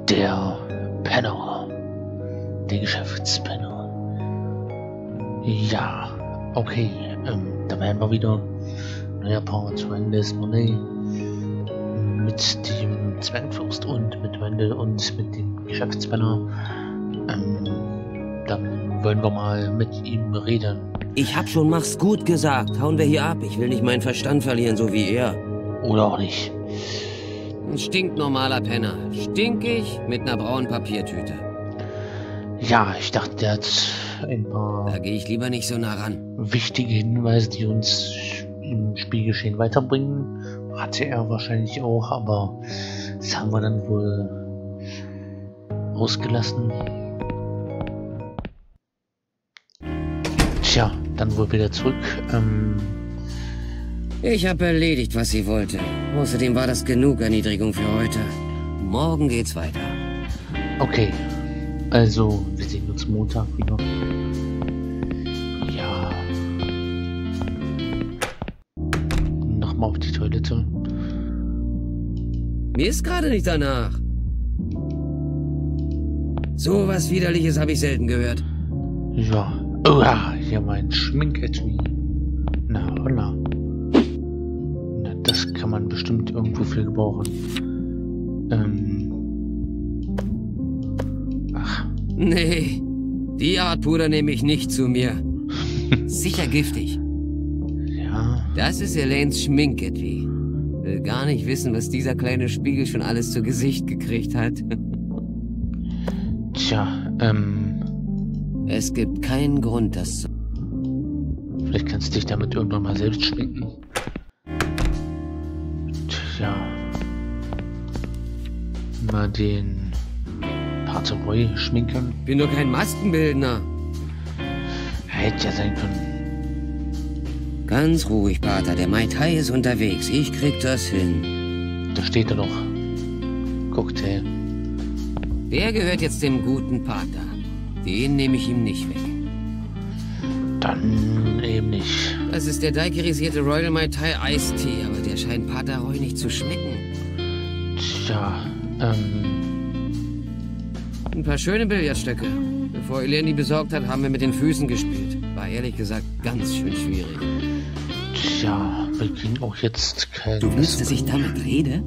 Der Penner. Der Geschäftspenner. Ja, okay. Da werden wir wieder. Neuer Part zu Endless Money. Mit dem Zwergfürst und mit Wendel und mit dem Geschäftspenner. Dann wollen wir mal mit ihm reden. Ich hab schon, mach's gut gesagt. Hauen wir hier ab. Ich will nicht meinen Verstand verlieren, so wie er. Oder auch nicht. Ein stinknormaler Penner. Stinkig mit einer braunen Papiertüte. Ja, ich dachte, der hat ein paar Da gehe ich lieber nicht so nah ran. wichtige Hinweise, die uns im Spielgeschehen weiterbringen. Hatte er wahrscheinlich auch, aber das haben wir dann wohl ausgelassen. Tja, dann wohl wieder zurück. Ich habe erledigt, was sie wollte. Außerdem war das genug Erniedrigung für heute. Morgen geht's weiter. Okay, also wir sehen uns Montag wieder. Ja. Nochmal auf die Toilette. Mir ist gerade nicht danach. So was Widerliches habe ich selten gehört. Ja. Oh ja, hier mein Schminketui. Na, holla. Na, das kann man bestimmt irgendwo für gebrauchen. Ach. Nee, die Art Puder nehme ich nicht zu mir. Sicher giftig. Ja. Das ist Elaines Schminketui. Will gar nicht wissen, was dieser kleine Spiegel schon alles zu Gesicht gekriegt hat. Tja, Es gibt keinen Grund, das zu... vielleicht kannst du dich damit irgendwann mal selbst schminken. Tja. Mal den Pater Roy schminken. Bin nur kein Maskenbildner. Hätte ja sein können. Ganz ruhig, Pater. Der Mai Tai ist unterwegs. Ich krieg das hin. Da steht er doch. Cocktail. Der gehört jetzt dem guten Pater. Den nehme ich ihm nicht weg. Dann eben nicht. Das ist der daiquirisierte Royal Mai Tai Eistee, aber der scheint Pater Roy nicht zu schmecken. Tja, Ein paar schöne Billardstöcke. Bevor Elaine die besorgt hat, haben wir mit den Füßen gespielt. War ehrlich gesagt ganz schön schwierig. tja, wir kriegen auch jetzt kein... Du willst, dass ich damit rede?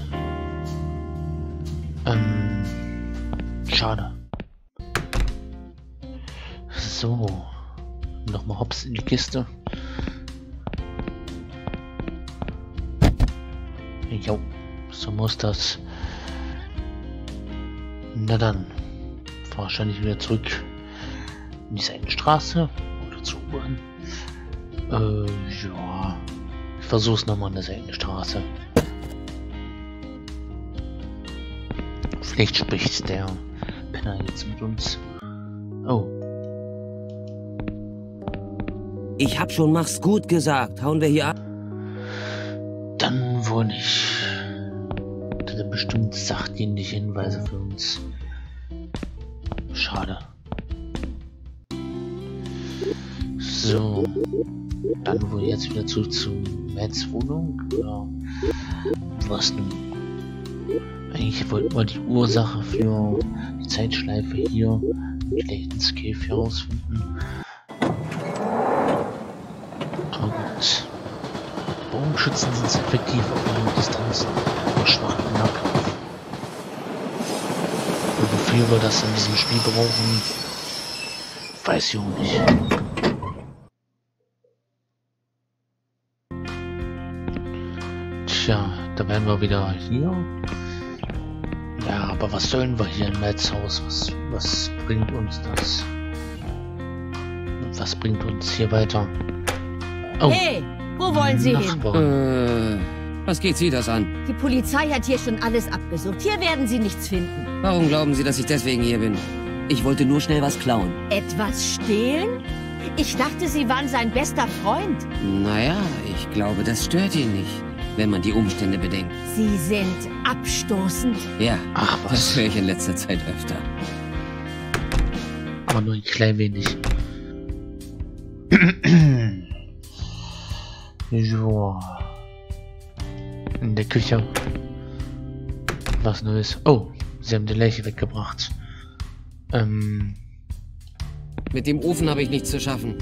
Schade. So. Nochmal hops in die Kiste. Jo, so muss das. Na dann. Wahrscheinlich wieder zurück in die Seitenstraße oder zur U-Bahn. Ja. Ich versuch's nochmal an der Seitenstraße. Vielleicht spricht der Penner jetzt mit uns. Oh. Ich hab schon, mach's gut gesagt. Hauen wir hier ab? Dann wohl nicht. Hat er bestimmt sachdienliche Hinweise für uns. Schade. So. Dann wohl jetzt wieder zurück zu Mads Wohnung. Oder was nun? Eigentlich wollten wir die Ursache für die Zeitschleife hier in Claytons Cave herausfinden. Aber gut. Bogenschützen sind effektiv auf lange Distanz und schwach im Nahkampf. Und wofür wir das in diesem Spiel brauchen, weiß ich auch nicht. Tja, da wären wir wieder hier. Ja, aber was sollen wir hier in Mads Haus? Was bringt uns das? Was bringt uns hier weiter? Oh, Hey, wo wollen Sie hin? Nachbarn. Was geht Sie das an? Die Polizei hat hier schon alles abgesucht. Hier werden Sie nichts finden. Warum glauben Sie, dass ich deswegen hier bin? Ich wollte nur schnell was klauen. Etwas stehlen? Ich dachte, Sie waren sein bester Freund. Naja, ich glaube, das stört ihn nicht, wenn man die Umstände bedenkt. Sie sind abstoßend. Ja, Ach das was, höre ich in letzter Zeit öfter. aber nur ein klein wenig. Ja. In der Küche. Was Neues. Oh, Sie haben die Leiche weggebracht. Mit dem Ofen habe ich nichts zu schaffen.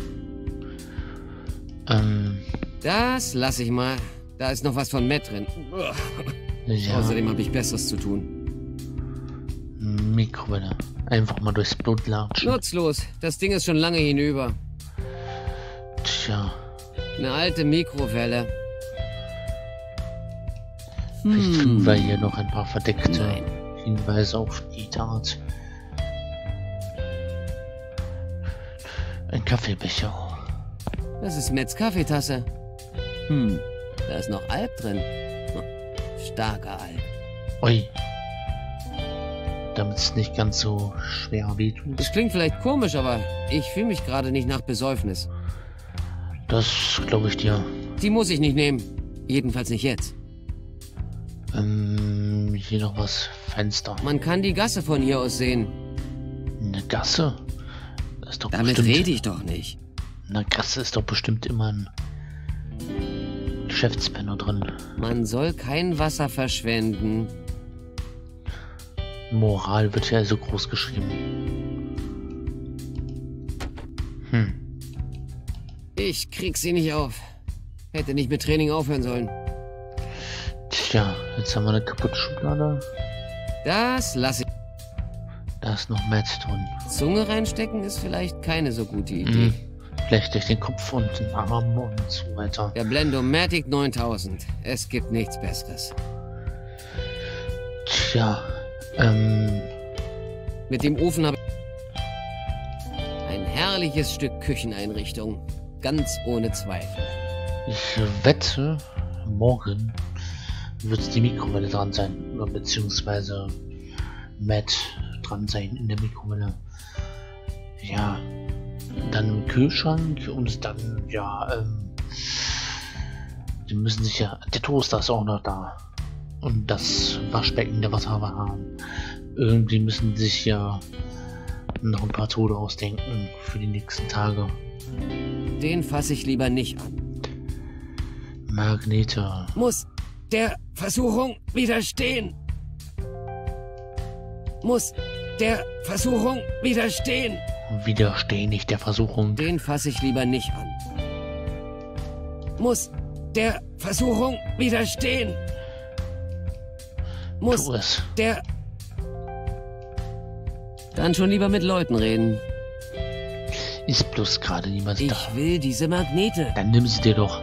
Das lasse ich mal. Da ist noch was von Matt drin. Ja. Außerdem habe ich Besseres zu tun. Mikrowelle. Einfach mal durchs Blut latschen. Nutzlos. Das Ding ist schon lange hinüber. Tja. Eine alte Mikrowelle. Vielleicht finden wir hier noch ein paar verdeckte Nein. Hinweise auf die Tat. Ein Kaffeebecher. Das ist Matts Kaffeetasse. Da ist noch Alk drin. Starker Alk. Ui. Damit es nicht ganz so schwer wehtut. Das klingt vielleicht komisch, aber ich fühle mich gerade nicht nach Besäufnis. Das glaube ich dir. Die muss ich nicht nehmen. Jedenfalls nicht jetzt. Hier noch was. Fenster. Man kann die Gasse von hier aus sehen. Eine Gasse? Das ist doch Damit bestimmt... rede ich doch nicht. Eine Gasse ist doch bestimmt immer ein Geschäftspenner drin. Man soll kein Wasser verschwenden. Moral wird ja so groß geschrieben. Ich krieg sie nicht auf. Hätte nicht mit Training aufhören sollen. Tja, jetzt haben wir eine kaputte Schublade. Das lasse ich. Da ist noch Matt drin. Zunge reinstecken ist vielleicht keine so gute Idee. Vielleicht durch den Kopf und den Arm und so weiter. Der Blendomatic 9000. Es gibt nichts Besseres. Tja, Mit dem Ofen habe ich ein herrliches Stück Kücheneinrichtung. Ganz ohne Zweifel. ich wette, morgen wird die Mikrowelle dran sein. Oder beziehungsweise Matt dran sein in der Mikrowelle. Ja, dann im Kühlschrank und dann, ja, die müssen sich ja, der Toaster ist auch noch da. Und das Waschbecken, der Wasserhahn haben. Irgendwie müssen die sich ja noch ein paar Tode ausdenken für die nächsten Tage. Den fasse ich lieber nicht an. Magnete. Muss der Versuchung widerstehen. Muss der Versuchung widerstehen. Widerstehen nicht der Versuchung. Den fasse ich lieber nicht an. Muss der Versuchung widerstehen. Muss Tu es. der... Dann schon lieber mit Leuten reden. Ist bloß gerade niemand da. Ich will diese Magnete. Dann nimm sie dir doch.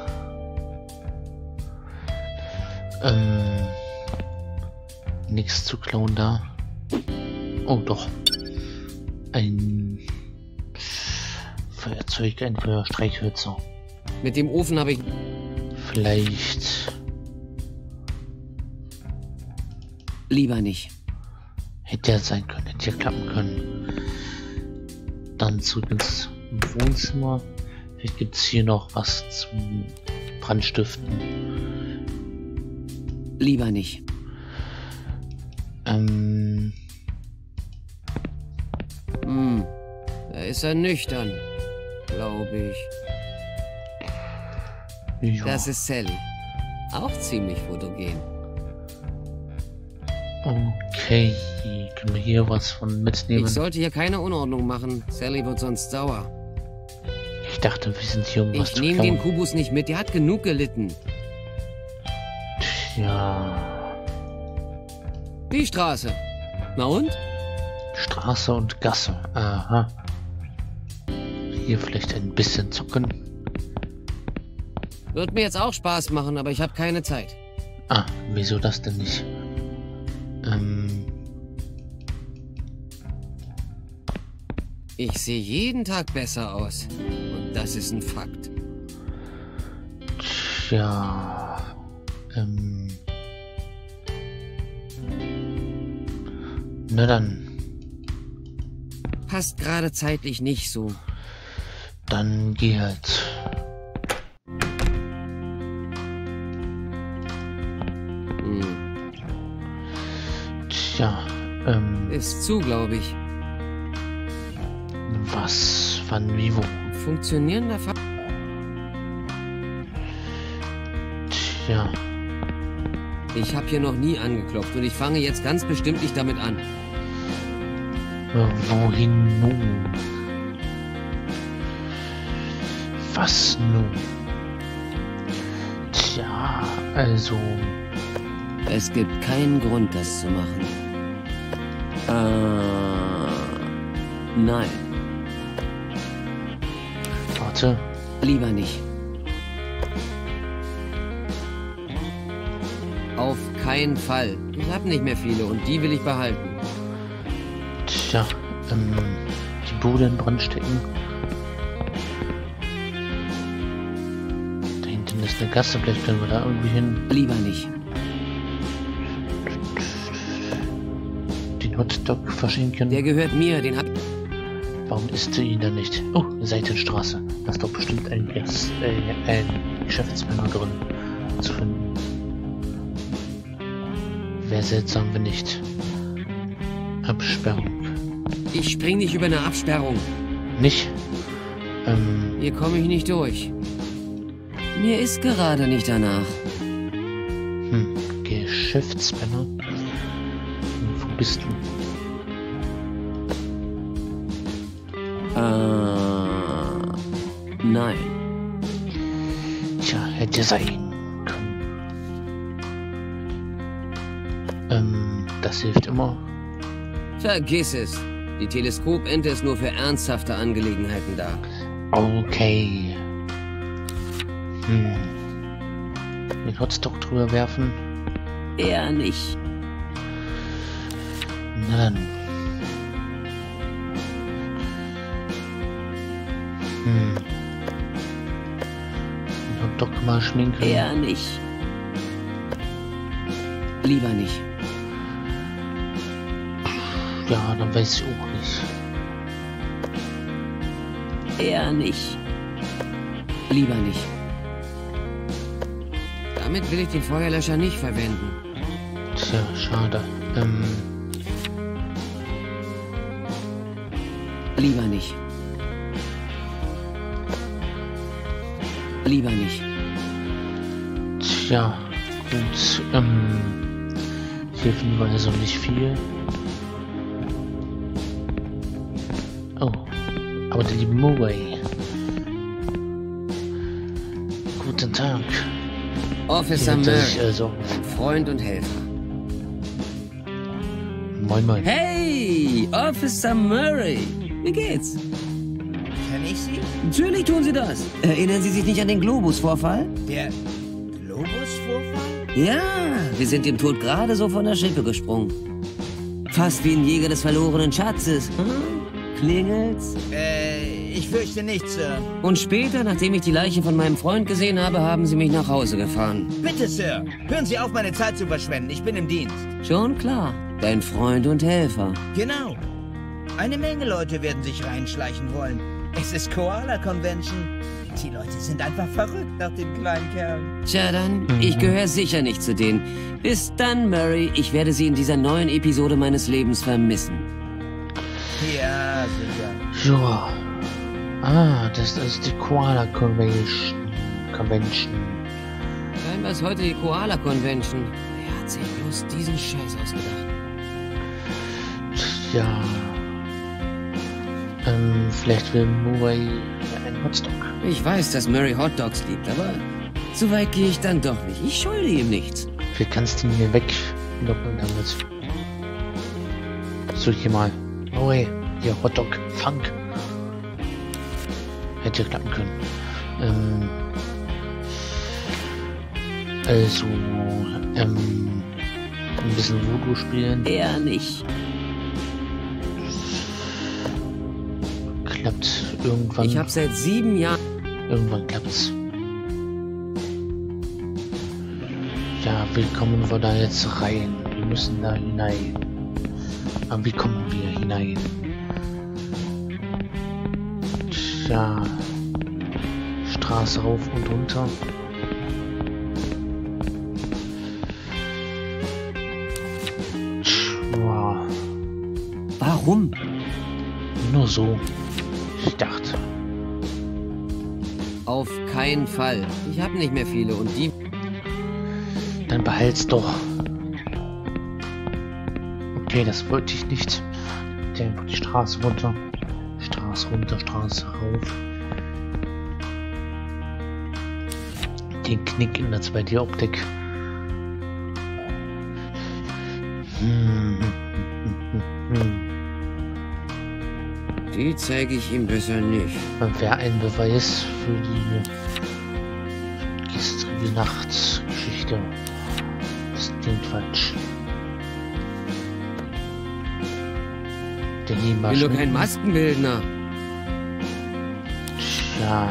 Nichts zu klauen da. Oh doch. Ein Feuerzeug, ein Feuerstreichhölzer. Mit dem Ofen habe ich... Vielleicht Lieber nicht. hätte ja sein können, hätte ja klappen können. Dann zurück ins Wohnzimmer. Vielleicht gibt es hier noch was zum Brandstiften. Lieber nicht. Da ist er nüchtern, glaube ich. Ja. Das ist Sally. Auch ziemlich fotogen. Okay, können wir hier was von mitnehmen? Ich sollte hier keine Unordnung machen. Sally wird sonst sauer. Ich dachte, wir sind hier, um was Ich zu nehme den klauen. Kubus nicht mit. Der hat genug gelitten. Ja, Die Straße. Na und? Straße und Gasse. Aha. Hier vielleicht ein bisschen zocken. Wird mir jetzt auch Spaß machen, aber ich habe keine Zeit. Ah, wieso das denn nicht? Ich sehe jeden Tag besser aus. Und das ist ein Fakt. Tja, na dann, Passt gerade zeitlich nicht so. dann geh halt. Tja, Ist zu, glaube ich. was, wann, wie, wo? Funktionierender Fakt. Tja, Ich habe hier noch nie angeklopft und ich fange jetzt ganz bestimmt nicht damit an. Wohin nun? Was nun? Tja, also... Es gibt keinen Grund, das zu machen. Nein. Warte. Lieber nicht. Auf keinen Fall. Ich habe nicht mehr viele und die will ich behalten. Tja, die Bude in Brand stecken. Da hinten ist eine Gasse, vielleicht können wir da irgendwie hin. Lieber nicht. Den Hotdog verschenken. Der gehört mir, den hab... Warum isst du ihn dann nicht? Oh, Seitenstraße. Da ist doch bestimmt ein Geschäftsmänner drin zu finden. Wäre seltsam, wenn nicht. Absperrung. Ich spring nicht über eine Absperrung. Nicht? Hier komme ich nicht durch. Mir ist gerade nicht danach. Geschäftsmänner? Wo bist du? Nein. Tja, hätte sein können. Das hilft immer. Vergiss es. Die Teleskopente ist nur für ernsthafte Angelegenheiten da. Okay. Den Hotdog drüber werfen? Eher nicht. Na dann. Den Hotdog mal schminken? Eher nicht. Lieber nicht. Ja, dann weiß ich auch nicht. Eher nicht. Lieber nicht. Damit will ich den Feuerlöscher nicht verwenden. Tja, schade. Lieber nicht. Lieber nicht. Tja, gut. Hier finden wir also nicht viel. Oh, aber der liebe Moway. Guten Tag. Officer Hier Murray, sich also. Freund und Helfer. Moin, moin. Hey, Officer Murray. Wie geht's? Kenn ich Sie? Natürlich tun Sie das. Erinnern Sie sich nicht an den Globus-Vorfall? Der Globus-Vorfall? Ja, wir sind dem Tod gerade so von der Schippe gesprungen. Fast wie ein Jäger des verlorenen Schatzes. Klingelt's? Ich fürchte nicht, Sir. Und später, nachdem ich die Leiche von meinem Freund gesehen habe, haben Sie mich nach Hause gefahren. Bitte, Sir. Hören Sie auf, meine Zeit zu verschwenden. Ich bin im Dienst. Schon klar. Dein Freund und Helfer. Genau. Eine Menge Leute werden sich reinschleichen wollen. Es ist Koala Convention. Die Leute sind einfach verrückt nach dem kleinen Kerl. Tja dann, ich gehöre sicher nicht zu denen. Bis dann, Murray. Ich werde Sie in dieser neuen Episode meines Lebens vermissen. Ja, sicher. Ja. Ah, das ist die Koala Convention. Scheinbar ist heute die Koala Convention. Wer hat sich bloß diesen Scheiß ausgedacht? Ja. Vielleicht will Moway einen Hotdog. Ich weiß, dass Murray Hotdogs liebt, aber so weit gehe ich dann doch nicht. Ich schulde ihm nichts. Wie kannst du ihn hier weglocken damit? So, hier mal. Moway, hier Hotdog, fang. Hätte klappen können. Also, ein bisschen Voodoo spielen. Eher nicht. Klappt irgendwann. Ich habe seit 7 Jahren... Irgendwann klappt's. Ja, wie kommen wir da jetzt rein? Wir müssen da hinein. Aber wie kommen wir hinein? Tja. Straße rauf und runter. Tja. Warum? Nur so. Ich dachte. Auf keinen Fall. Ich habe nicht mehr viele und die... Dann behalt's doch. Okay, das wollte ich nicht. Der die Straße runter. Straße runter, Straße rauf. Den Knick in der 2D-Optik. Die zeige ich ihm besser nicht. Wäre ein Beweis für die gestrige Nachtgeschichte. Das klingt falsch. Der Ich bin doch kein Maskenbildner. Tja,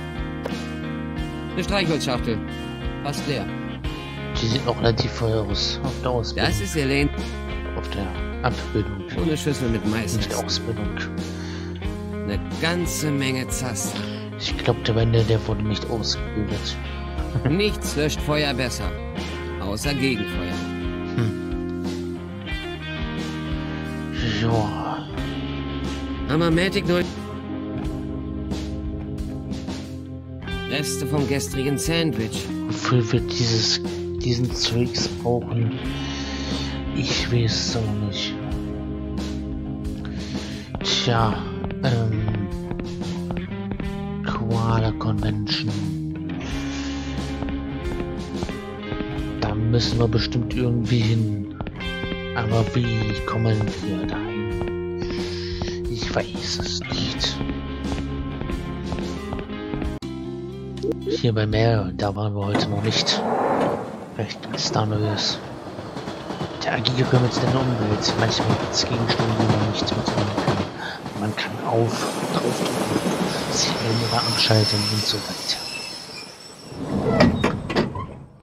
Eine Streichholzschachtel. Fast leer. die sieht auch relativ voll aus. Auf der Ausbildung. Das ist Elaine. Auf der Abbildung. Ohne Schüssel mit Mais. Nicht Ausbildung. Eine ganze Menge Zaster. Ich glaube, der Wende, der wurde nicht ausgebildet. Nichts löscht Feuer besser. Außer Gegenfeuer. Ja, Hammermatic neu. Reste vom gestrigen Sandwich. wofür wir diesen Zeugs brauchen, ich weiß es auch nicht. Tja, Koala Convention. Da müssen wir bestimmt irgendwie hin. Aber wie kommen wir dahin? Ich weiß es nicht. Hier bei Meer, da waren wir heute noch nicht. Vielleicht ist da Neues. Interagiere mit der Umwelt. Manchmal gibt es Gegenstände, die man nicht mitnehmen kann. Man kann draufdrücken, sie oder abschalten und so weiter.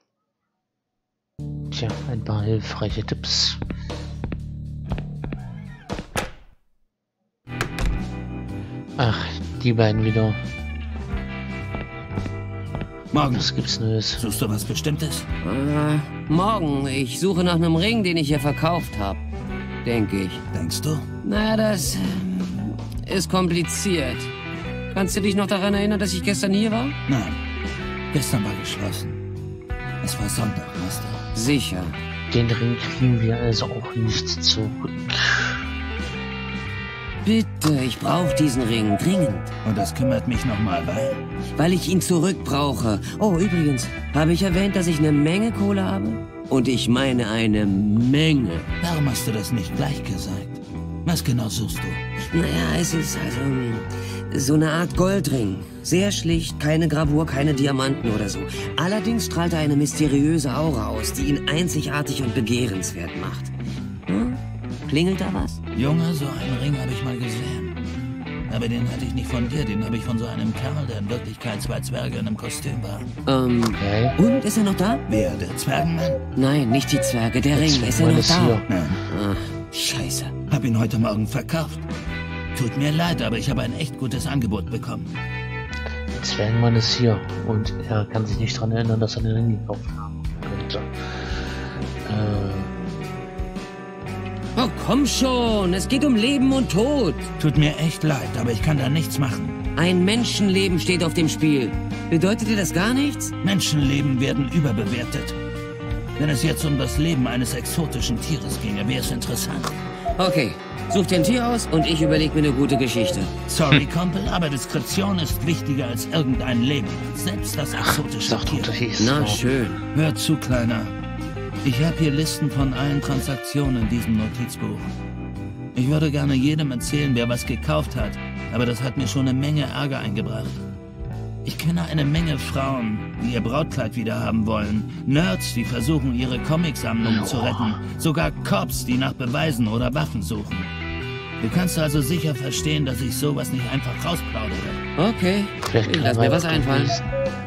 Tja, ein paar hilfreiche Tipps. Ach, die beiden wieder. Morgen. Was gibt's Neues? Suchst du was Bestimmtes? Morgen. Ich suche nach einem Ring, den ich hier verkauft habe. Denke ich. Denkst du? Naja, das ist kompliziert. Kannst du dich noch daran erinnern, dass ich gestern hier war? Nein. Gestern war geschlossen. Es war Sonntag, weißt du? Sicher. Den Ring kriegen wir also auch nicht zurück. Bitte, ich brauche diesen Ring dringend. Und das kümmert mich nochmal, Weil ich ihn zurück brauche. Oh, übrigens, habe ich erwähnt, dass ich eine Menge Kohle habe? Und ich meine eine Menge. Warum hast du das nicht gleich gesagt? Was genau suchst du? Naja, es ist also so eine Art Goldring. Sehr schlicht, keine Gravur, keine Diamanten oder so. Allerdings strahlt er eine mysteriöse Aura aus, die ihn einzigartig und begehrenswert macht. Hm? Klingelt da was? Junge, so einen Ring habe ich mal gesehen. Aber den hatte ich nicht von dir, den habe ich von so einem Kerl, der in Wirklichkeit 2 Zwerge in einem Kostüm war. Okay. Und, ist er noch da? Wer, der Zwergenmann? Nein, nicht die Zwerge, der Ring. Ist er noch ist da? hier. Nein, Ach, scheiße. hab ihn heute Morgen verkauft. Tut mir leid, aber ich habe ein echt gutes Angebot bekommen. Der Zwergenmann ist hier und er kann sich nicht daran erinnern, dass er den Ring gekauft haben könnte. Oh, komm schon. Es geht um Leben und Tod. Tut mir echt leid, aber ich kann da nichts machen. Ein Menschenleben steht auf dem Spiel. Bedeutet dir das gar nichts? Menschenleben werden überbewertet. Wenn es jetzt um das Leben eines exotischen Tieres ginge, wäre es interessant. Okay, such dir ein Tier aus und ich überleg mir eine gute Geschichte. Sorry, Kumpel, aber Diskretion ist wichtiger als irgendein Leben. Selbst das exotische Sag doch, Tier. das hieß Na, so. schön. Hör zu, Kleiner. Ich habe hier Listen von allen Transaktionen in diesem Notizbuch. Ich würde gerne jedem erzählen, wer was gekauft hat, aber das hat mir schon eine Menge Ärger eingebracht. Ich kenne eine Menge Frauen, die ihr Brautkleid wieder haben wollen, Nerds, die versuchen, ihre Comicsammlungen zu retten, sogar Cops, die nach Beweisen oder Waffen suchen. Du kannst also sicher verstehen, dass ich sowas nicht einfach rausplaudere. Okay, Vielleicht ich kann lass man mir was auch einfallen. lesen.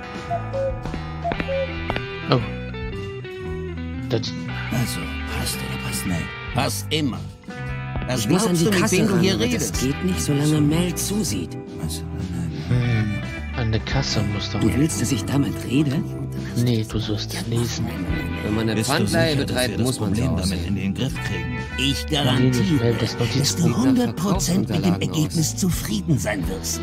Oh. Das, Also, passt oder passt nicht? Passt immer. Das Ich muss an glaubst die du, mit Kasse wem du ran, hier aber das redest. geht nicht, solange Mel zusieht. Also, an der Kasse musst du. Du willst, dass ich damit rede? Nee, du sollst lesen. Wenn man eine bist du Pfandleihe sicher, dass wir betreibt, das muss man so Problem damit aussehen. in den Griff kriegen? Ich Nee, garantiere, weil das dass du Notizbuch 100% mit dem Verkaufsunterlagen Ergebnis zufrieden sein wirst.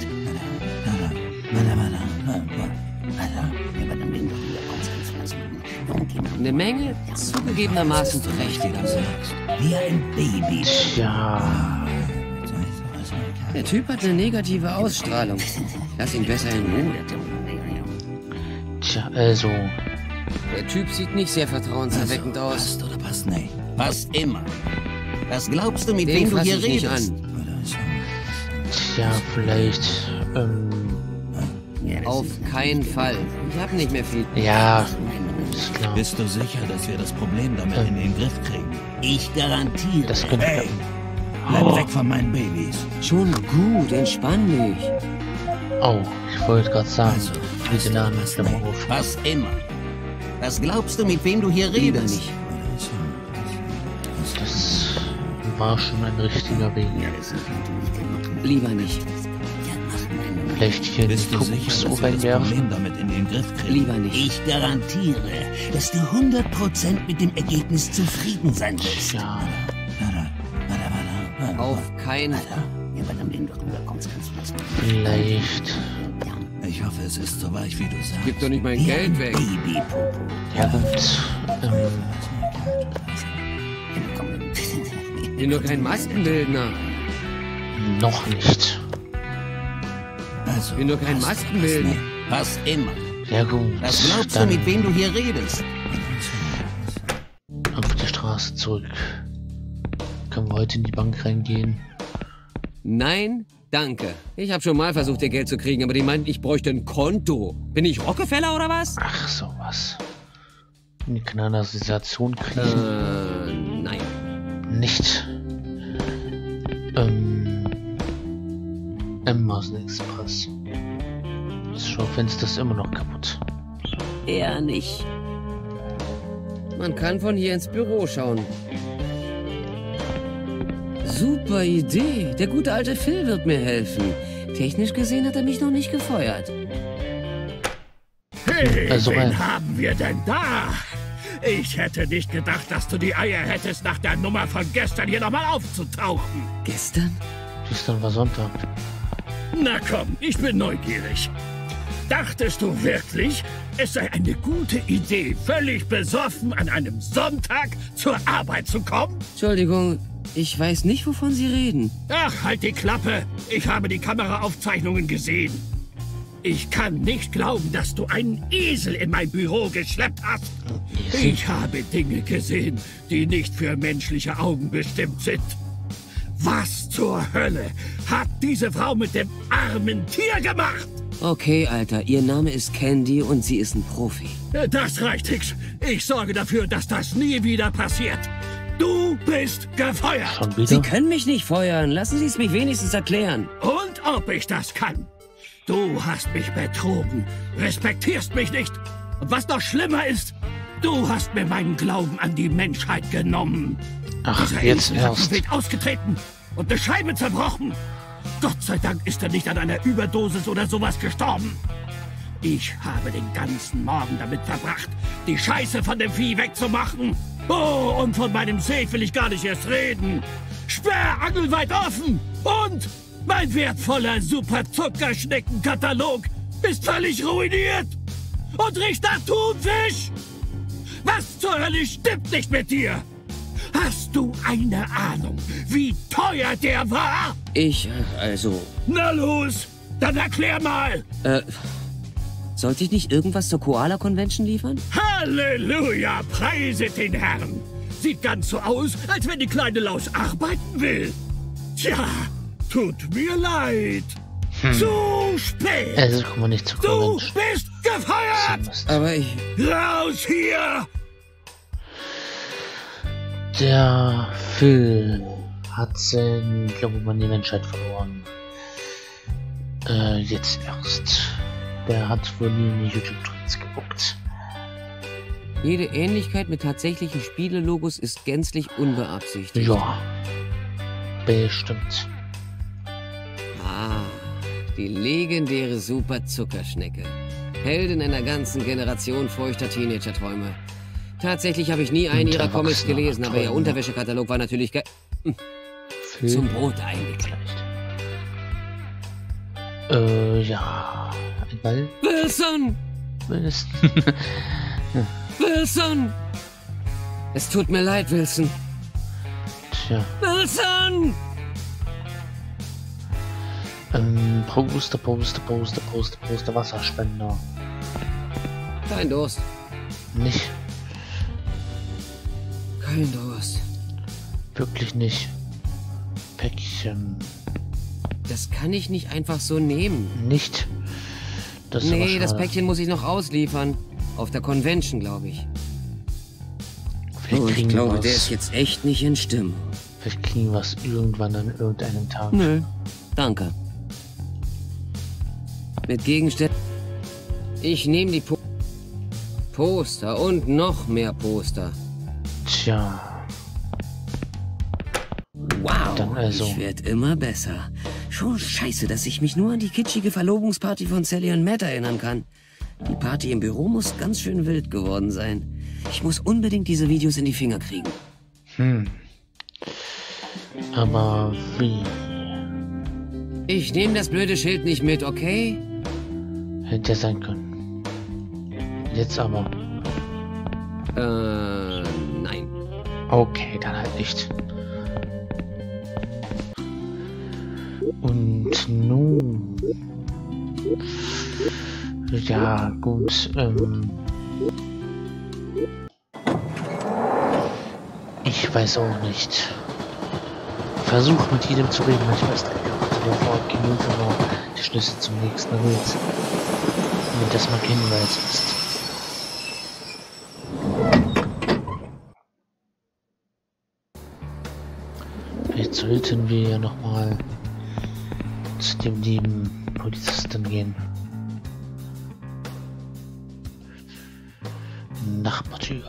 Eine Menge zugegebenermaßen trächtiger Sex. Wie ein Baby. Tja, Der Typ hat eine negative Ausstrahlung. Lass ihn besser in Ruhe. tja, also, Der Typ sieht nicht sehr vertrauenserweckend aus. Passt oder passt nicht? Passt immer. Was glaubst du, mit Den wem du fass hier ich nicht redest? an. tja, vielleicht, Auf keinen Fall. Ich habe nicht mehr viel. ja, ist klar. Bist du sicher, dass wir das Problem damit in den Griff kriegen? Ich garantiere. Das könnte Hey, klappen. bleib weg von meinen Babys. Schon gut, entspann dich. Oh, ich wollte gerade sagen, Also, bitte laden passt Klammer nicht. auf. Was immer. Was glaubst du, mit wem du hier Lieber redest? nicht. Das war schon ein richtiger Weg. Lieber nicht. Vielleicht hier in Bist die du sicher, Kuckucksuhr dass wir das reinwerfen. Problem damit in den Griff kriegen? Lieber nicht. Ich garantiere, dass du 100% mit dem Ergebnis zufrieden sein wirst. Ja, Auf keinen Fall. vielleicht. Ich hoffe, es ist so weich, wie du sagst. Gib doch nicht mein Geld weg. Babypopo. Ja gut. Ich bin nur kein Maskenbildner. Noch nicht. Also, Ich bin nur kein Maskenbildner. Was immer. Ja gut. Was glaubst du, Dann mit wem du hier redest? auf die Straße zurück. Können wir heute in die Bank reingehen? Nein, danke. Ich habe schon mal versucht, ihr Geld zu kriegen, aber die meinten, ich bräuchte ein Konto. Bin ich Rockefeller oder was? Ach, sowas. In die Kanalisation kriegen? Nein. Nicht. Amazon Express. Das Schaufenster ist immer noch kaputt. Eher nicht. Man kann von hier ins Büro schauen. Super Idee. Der gute alte Phil wird mir helfen. Technisch gesehen hat er mich noch nicht gefeuert. Hey, Also, wen haben wir denn da? Ich hätte nicht gedacht, dass du die Eier hättest, nach der Nummer von gestern hier nochmal aufzutauchen. Gestern? Gestern war Sonntag. Na komm, ich bin neugierig. Dachtest du wirklich, es sei eine gute Idee, völlig besoffen an einem Sonntag zur Arbeit zu kommen? Entschuldigung, ich weiß nicht, wovon Sie reden. Ach, halt die Klappe. Ich habe die Kameraaufzeichnungen gesehen. Ich kann nicht glauben, dass du einen Esel in mein Büro geschleppt hast. Ich habe Dinge gesehen, die nicht für menschliche Augen bestimmt sind. Was zur Hölle hat diese Frau mit dem armen Tier gemacht? Okay, Alter, Ihr Name ist Candy und sie ist ein Profi. Das reicht, Hicks. Ich sorge dafür, dass das nie wieder passiert. Du bist gefeuert. Schon wieder? Sie können mich nicht feuern. Lassen Sie es mich wenigstens erklären. Und ob ich das kann. Du hast mich betrogen, respektierst mich nicht. Und was noch schlimmer ist, du hast mir meinen Glauben an die Menschheit genommen. Ach, Dieser jetzt Esel hat erst. mich ausgetreten und eine Scheibe zerbrochen. Gott sei Dank ist er nicht an einer Überdosis oder sowas gestorben. Ich habe den ganzen Morgen damit verbracht, die Scheiße von dem Vieh wegzumachen. Oh, und von meinem Safe will ich gar nicht erst reden. Sperrangel weit offen und mein wertvoller Super-Zuckerschneckenkatalog ist völlig ruiniert und riecht nach Thunfisch. Was zur Hölle stimmt nicht mit dir? Hast du eine Ahnung, wie teuer der war? Also, Na los, dann erklär mal. sollte ich nicht irgendwas zur Koala-Convention liefern? Halleluja, preiset den Herrn. Sieht ganz so aus, als wenn die kleine Laus arbeiten will. Tja, tut mir leid. Zu spät. Also kommen wir nicht zu Du Convention. bist gefeuert. Aber ich... Raus hier. Der Phil hat seinen Glauben an die Menschheit verloren. Jetzt erst. Der hat wohl nie in die YouTube-Trends geguckt. Jede Ähnlichkeit mit tatsächlichen Spielelogos ist gänzlich unbeabsichtigt. Ja. Bestimmt. Ah, die legendäre Super-Zuckerschnecke. Heldin einer ganzen Generation feuchter Teenager-Träume. Tatsächlich habe ich nie einen Und ihrer Comics erwachsener gelesen, aber ihr Träume. Unterwäschekatalog war natürlich Phil zum Brot eingeklappt. vielleicht. Ja. Ein Ball? Wilson! Mindestens. Wilson! Es tut mir leid, Wilson. Tja. Wilson! Poster, Wasserspender. Kein Durst. Nicht. Kein Durst. Wirklich nicht. Päckchen. Das kann ich nicht einfach so nehmen. Nicht. Das ist aber Nee, das schade. Päckchen muss ich noch ausliefern. Auf der Convention, glaube ich. Vielleicht Oh, ich kriegen wir glaube, was. der ist jetzt echt nicht in Stimmung. Vielleicht kriegen wir was irgendwann an irgendeinem Tag. Nö, danke. Mit Gegenständen. Ich nehme die Poster und noch mehr Poster. Tja. Wow, Dann also. ich werde immer besser. Schon scheiße, dass ich mich nur an die kitschige Verlobungsparty von Sally und Matt erinnern kann. Die Party im Büro muss ganz schön wild geworden sein. Ich muss unbedingt diese Videos in die Finger kriegen. Aber wie? Ich nehme das blöde Schild nicht mit, okay? Hätte ja sein können. Jetzt aber. Nein. Okay, dann halt nicht. Und nun. Ja, gut. Ich weiß auch nicht. Versuch mit jedem zu reden, manchmal ist der Wort genug, aber der Schlüssel zum nächsten Rätsel. Damit das mal kennen, wer es ist. Vielleicht sollten wir ja nochmal zu dem lieben Polizisten gehen. Nachbartür.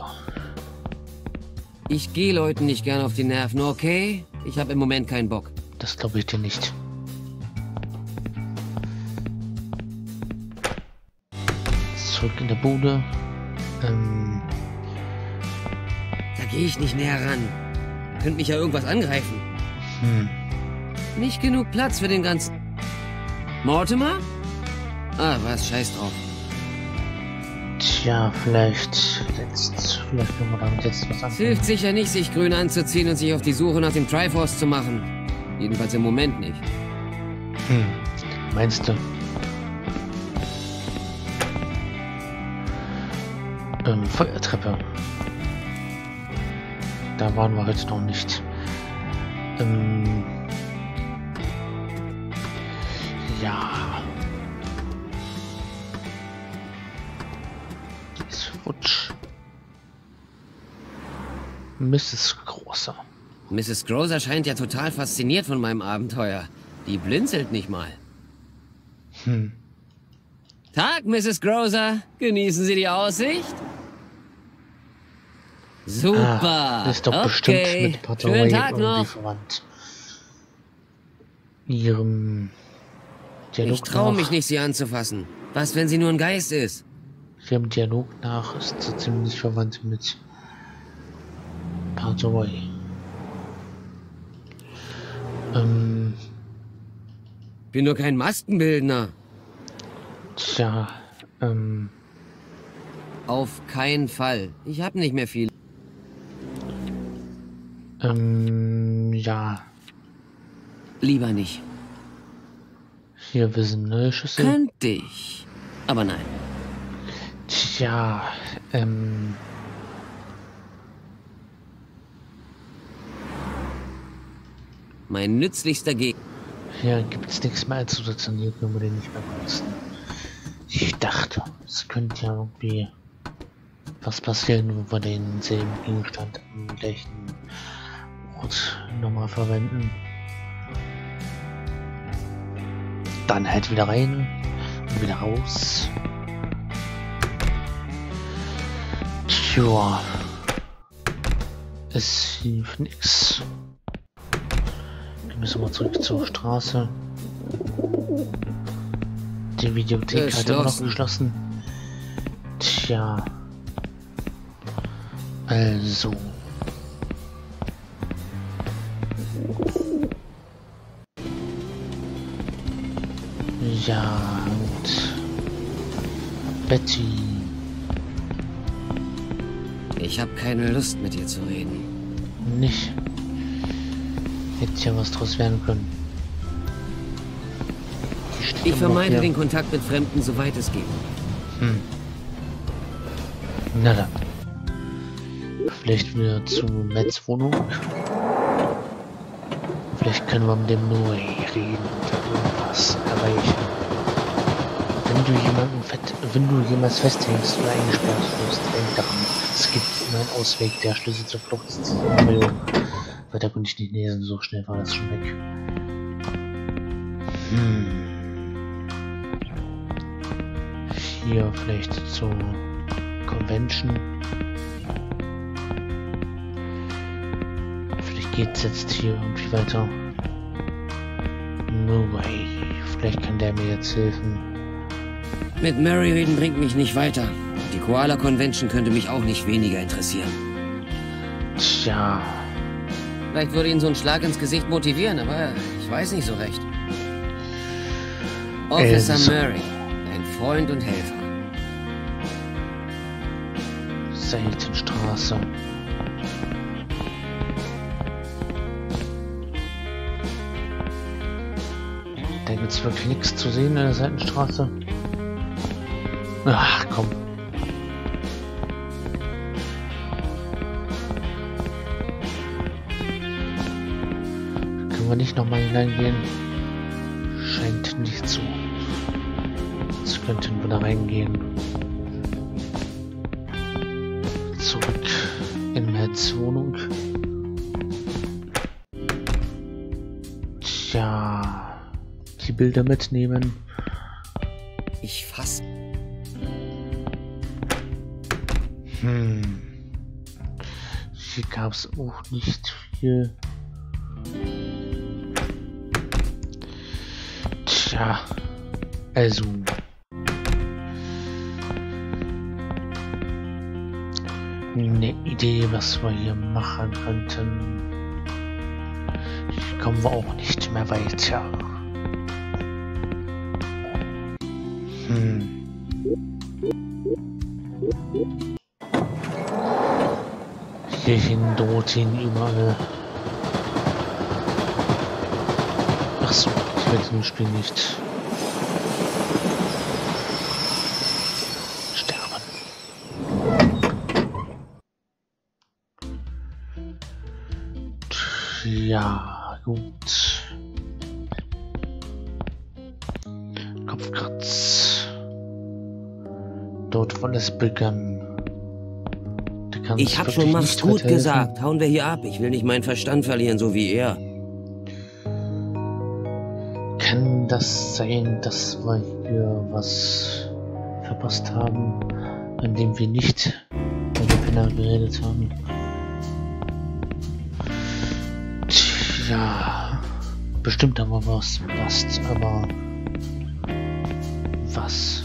Ich gehe Leuten nicht gern auf die Nerven, okay? Ich habe im Moment keinen Bock. Das glaube ich dir nicht. Zurück in der Bude. Da gehe ich nicht näher ran. Könnte mich ja irgendwas angreifen. Nicht genug Platz für den ganzen... Mortimer? Ah, was, scheiß drauf. Tja, vielleicht können wir damit jetzt was Es anfangen. hilft sicher nicht, sich grün anzuziehen und sich auf die Suche nach dem Triforce zu machen. Jedenfalls im Moment nicht. Meinst du? Feuertreppe. Da waren wir heute noch nicht. Ja. Ist futsch. Mrs. Großer. Mrs. Grocer scheint ja total fasziniert von meinem Abenteuer. Die blinzelt nicht mal. Tag, Mrs. Grocer. Genießen Sie die Aussicht? Super. Ist doch bestimmt mit Pater Schönen Wayne Tag irgendwie noch. verwandt. Ihrem Dialog Ich traue mich nach- nicht, sie anzufassen. Was, wenn sie nur ein Geist ist? Ihrem Dialog nach ist sie ziemlich verwandt mit Pater Wayne. Bin nur kein Maskenbildner. Tja, Auf keinen Fall. Ich habe nicht mehr viel. ja, Lieber nicht. hier wir sind neue Schüssel. Könnte ich. Aber nein. Tja, Mein nützlichster Gegner. hier gibt's nichts mehr einzusetzen, hier können wir den nicht mehr benutzen. Ich dachte, es könnte ja irgendwie was passieren, wo wir denselben Gegenstand am gleichen Ort nochmal verwenden. Dann halt wieder rein und wieder raus. Tja, es lief nix. Dann müssen wir zurück zur Straße. Die Videothek hat immer noch geschlossen. Tja. Also. Ja, und Betty. Ich habe keine Lust, mit dir zu reden. Nicht. Hätte ja was draus werden können. Ich vermeide den Kontakt mit Fremden, soweit es geht. Na dann. Vielleicht wieder zu Matts Wohnung. Vielleicht können wir mit dem Noe reden und irgendwas erreichen. Wenn du jemals festhängst oder eingesperrt wirst, denk daran, es gibt immer einen Ausweg. Der Schlüssel zur Flucht ist die Meldung. Weiter konnte ich nicht lesen, so schnell war das schon weg. Hier vielleicht zur Convention. Vielleicht geht's jetzt hier irgendwie weiter. No way. Vielleicht kann der mir jetzt helfen. Mit Mary reden bringt mich nicht weiter. Die Koala Convention könnte mich auch nicht weniger interessieren. Tja. Vielleicht würde ihn so ein Schlag ins Gesicht motivieren, aber ich weiß nicht so recht. Officer Murray, dein Freund und Helfer. Seitenstraße. Da gibt's wirklich nichts zu sehen in der Seitenstraße. Ach komm. Können wir nicht nochmal hineingehen? Scheint nicht so. Jetzt könnten wir da reingehen. Zurück in Matts Wohnung. Tja, die Bilder mitnehmen. Ich fasse. Hier gab es auch nicht viel. Tja, also. Eine Idee, was wir hier machen könnten. Hier kommen wir auch nicht mehr weiter. Hierhin, dorthin, überall. Achso, ich werde im Spiel nicht sterben. Ja, gut. Kopfkratz. Dort, wo es begann. Ich hab schon, mach's gut gesagt. Hauen wir hier ab. Ich will nicht meinen Verstand verlieren, so wie er. Kann das sein, dass wir hier was verpasst haben, an dem wir nicht mit dem Penner geredet haben? Tja, bestimmt haben wir was verpasst, aber was?